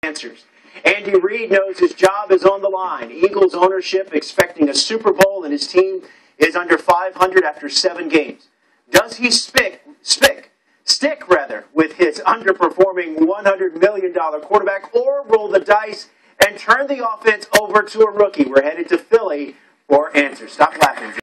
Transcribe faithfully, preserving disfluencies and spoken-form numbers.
answers. Andy Reid knows his job is on the line. Eagles ownership expecting a Super Bowl, and his team is under five hundred after seven games. Does he spick, spick, stick rather, with his underperforming one hundred million dollar quarterback, or roll the dice and turn the offense over to a rookie? We're headed to Philly for answers. Stop laughing.